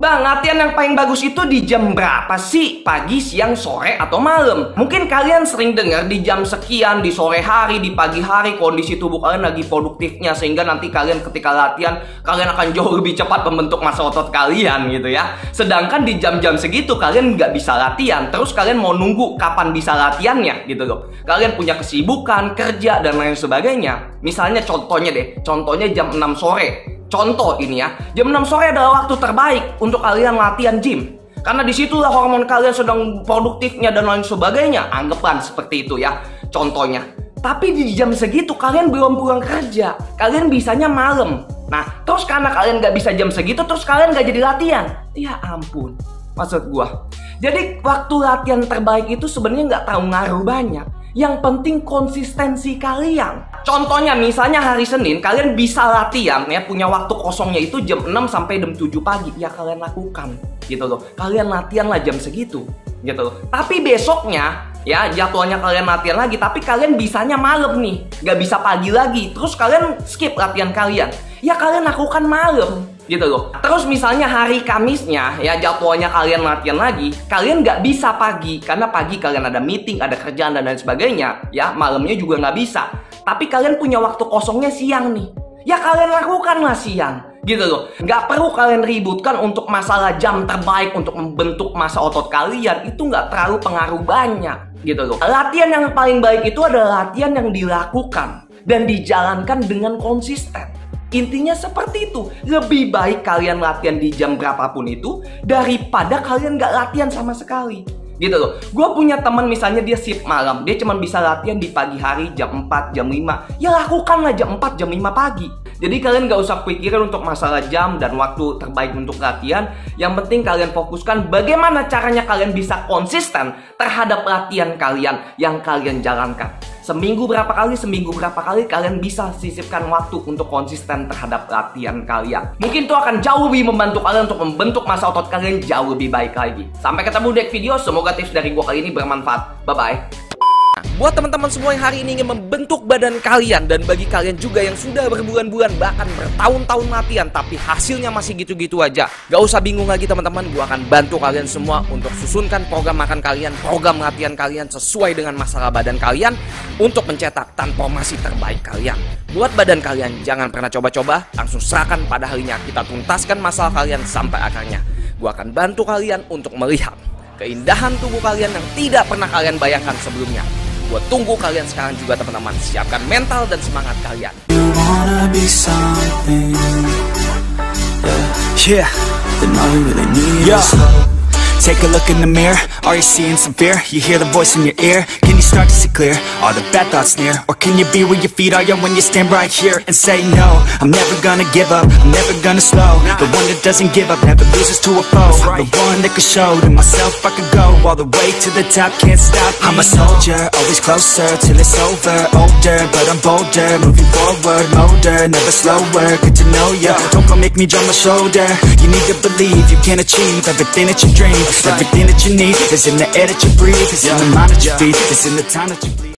Bang, latihan yang paling bagus itu di jam berapa sih? Pagi, siang, sore, atau malam? Mungkin kalian sering dengar di jam sekian, di sore hari, di pagi hari, kondisi tubuh kalian lagi produktifnya. Sehingga nanti kalian ketika latihan, kalian akan jauh lebih cepat membentuk massa otot kalian gitu ya. Sedangkan di jam-jam segitu kalian nggak bisa latihan. Terus kalian mau nunggu kapan bisa latihannya gitu loh. Kalian punya kesibukan, kerja, dan lain sebagainya. Misalnya contohnya jam 6 sore. Contoh ini ya, jam 6 sore adalah waktu terbaik untuk kalian latihan gym. Karena disitulah hormon kalian sedang produktifnya dan lain sebagainya. Anggaplah seperti itu ya, contohnya. Tapi di jam segitu kalian belum pulang kerja. Kalian bisanya malam. Nah, terus karena kalian gak bisa jam segitu, terus kalian gak jadi latihan. Ya ampun, maksud gua. Jadi waktu latihan terbaik itu sebenarnya gak terlalu ngaruh banyak. Yang penting konsistensi kalian. Contohnya misalnya hari Senin kalian bisa latihan ya, punya waktu kosongnya itu jam 6 sampai jam 7 pagi. Ya kalian lakukan gitu loh. Kalian latihan lah jam segitu gitu loh. Tapi besoknya ya jadwalnya kalian latihan lagi, tapi kalian bisanya malam nih, gak bisa pagi lagi. Terus kalian skip latihan kalian. Ya kalian lakukan malam gitu loh. Terus misalnya hari Kamisnya ya jadwalnya kalian latihan lagi, kalian nggak bisa pagi karena pagi kalian ada meeting, ada kerjaan dan lain sebagainya. Ya malamnya juga nggak bisa. Tapi kalian punya waktu kosongnya siang nih. Ya kalian lakukanlah siang gitu loh. Nggak perlu kalian ributkan untuk masalah jam terbaik untuk membentuk massa otot kalian. Itu nggak terlalu pengaruh banyak gitu loh. Latihan yang paling baik itu adalah latihan yang dilakukan dan dijalankan dengan konsisten. Intinya seperti itu. Lebih baik kalian latihan di jam berapapun itu daripada kalian gak latihan sama sekali gitu loh. Gue punya teman misalnya dia shift malam, dia cuma bisa latihan di pagi hari jam 4, jam 5. Ya lakukanlah jam 4, jam 5 pagi. Jadi kalian gak usah pikirin untuk masalah jam dan waktu terbaik untuk latihan. Yang penting kalian fokuskan bagaimana caranya kalian bisa konsisten terhadap latihan kalian yang kalian jalankan. Seminggu berapa kali kalian bisa sisipkan waktu untuk konsisten terhadap latihan kalian. Mungkin itu akan jauh lebih membantu kalian untuk membentuk massa otot kalian jauh lebih baik lagi. Sampai ketemu di video, semoga tips dari gua kali ini bermanfaat. Bye-bye. Buat teman-teman semua yang hari ini ingin membentuk badan kalian, dan bagi kalian juga yang sudah berbulan-bulan bahkan bertahun-tahun latihan tapi hasilnya masih gitu-gitu aja, gak usah bingung lagi teman-teman. Gua akan bantu kalian semua untuk susunkan program makan kalian, program latihan kalian sesuai dengan masalah badan kalian untuk mencetak transformasi terbaik kalian. Buat badan kalian jangan pernah coba-coba, langsung serahkan pada harinya. Kita tuntaskan masalah kalian sampai akarnya. Gua akan bantu kalian untuk melihat keindahan tubuh kalian yang tidak pernah kalian bayangkan sebelumnya. Gue tunggu kalian sekarang juga teman-teman. Siapkan mental dan semangat kalian. Take a look in the mirror, are you seeing some fear? You hear the voice in your ear, can you start to see clear? Are the bad thoughts near? Or can you be where your feet are, yeah, when you stand right here and say no? I'm never gonna give up, I'm never gonna slow. The one that doesn't give up, never loses to a foe. The one that could show to myself I could go all the way to the top, can't stop me. I'm a soldier, always closer till it's over. Older, but I'm bolder, moving forward, motor, never slower. Good to know ya, don't go make me drop my shoulder. You need to believe you can achieve everything that you dream. Everything that you need is in the air that you breathe. It's in the mind that you feed. It's in the time that you bleed.